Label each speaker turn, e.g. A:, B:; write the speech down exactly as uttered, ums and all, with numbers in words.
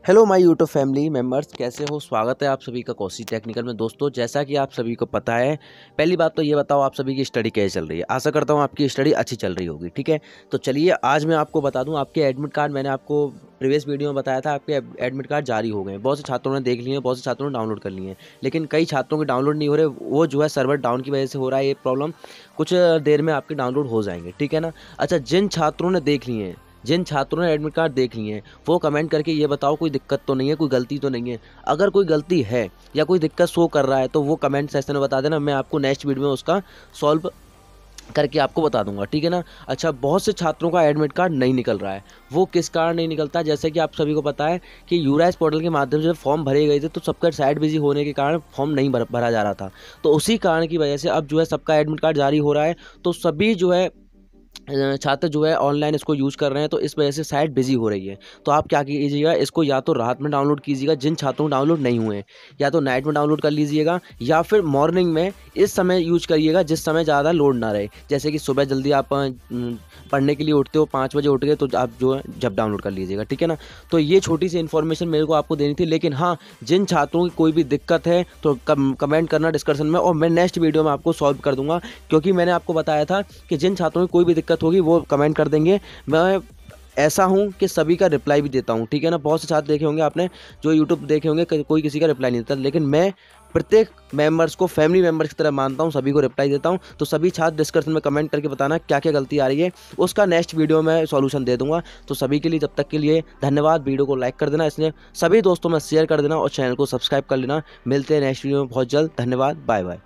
A: Hello my YouTube family members, कैसे हो। स्वागत है आप सभी का कौशी टेक्निकल में। दोस्तों, जैसा कि आप सभी को पता है, पहली बात तो ये बताओ आप सभी की स्टडी कैसे चल रही है। आशा करता हूँ आपकी स्टडी अच्छी चल रही होगी। ठीक है, तो चलिए आज मैं आपको बता दूँ आपके एडमिट कार्ड। मैंने आपको प्रीवियस वीडियो में बताया था आपके एडमिट कार्ड जारी हो गए। बहुत से छात्रों ने देख लिए हैं, बहुत से छात्रों ने डाउनलोड कर लिए हैं, लेकिन कई छात्रों के डाउनलोड नहीं हो रहे। वो जो है सर्वर डाउन की वजह से हो रहा है ये प्रॉब्लम। कुछ देर में आपके डाउनलोड हो जाएंगे, ठीक है ना। अच्छा, जिन छात्रों ने देख लिए हैं, जिन छात्रों ने एडमिट कार्ड देख लिए हैं, वो कमेंट करके ये बताओ कोई दिक्कत तो नहीं है, कोई गलती तो नहीं है। अगर कोई गलती है या कोई दिक्कत शो कर रहा है तो वो कमेंट सेक्शन में बता देना। मैं आपको नेक्स्ट वीडियो में उसका सॉल्व करके आपको बता दूंगा, ठीक है ना। अच्छा, बहुत से छात्रों का एडमिट कार्ड नहीं निकल रहा है। वो किस कारण नहीं निकलता, जैसे कि आप सभी को पता है कि यूराइस पोर्टल के माध्यम से फॉर्म भरे गए थे, तो सबका साइट बिजी होने के कारण फॉर्म नहीं भर, भरा जा रहा था। तो उसी कारण की वजह से अब जो है सबका एडमिट कार्ड जारी हो रहा है। तो सभी जो है छात्र जो है ऑनलाइन इसको यूज़ कर रहे हैं, तो इस वजह से साइट बिजी हो रही है। तो आप क्या कीजिएगा, इसको या तो रात में डाउनलोड कीजिएगा, जिन छात्रों को डाउनलोड नहीं हुए हैं, या तो नाइट में डाउनलोड कर लीजिएगा, या फिर मॉर्निंग में इस समय यूज करिएगा जिस समय ज़्यादा लोड ना रहे। जैसे कि सुबह जल्दी आप पढ़ने के लिए उठते हो, पाँच बजे उठ गए, तो आप जो है जब डाउनलोड कर लीजिएगा, ठीक है ना। तो ये छोटी सी इन्फॉर्मेशन मेरे को आपको देनी थी। लेकिन हाँ, जिन छात्रों की कोई भी दिक्कत है तो कम, कमेंट करना डिस्कशन में, और मैं नेक्स्ट वीडियो में आपको सॉल्व कर दूंगा। क्योंकि मैंने आपको बताया था कि जिन छात्रों की कोई भी दिक्कत होगी वो कमेंट कर देंगे। मैं ऐसा हूं कि सभी का रिप्लाई भी देता हूं, ठीक है ना। बहुत से छात्र देखे होंगे आपने, जो यूट्यूब देखे होंगे, कोई किसी का रिप्लाई नहीं देता, लेकिन मैं प्रत्येक मेंबर्स को फैमिली मेंबर्स की तरह मानता हूं, सभी को रिप्लाई देता हूं। तो सभी छात्र डिस्कशन में कमेंट करके बताना क्या क्या गलती आ रही है, उसका नेक्स्ट वीडियो में सॉल्यूशन दे दूंगा। तो सभी के लिए जब तक के लिए धन्यवाद। वीडियो को लाइक कर देना, इसने सभी दोस्तों में शेयर कर देना, और चैनल को सब्सक्राइब कर लेना। मिलते हैं नेक्स्ट वीडियो में बहुत जल्द। धन्यवाद, बाय बाय।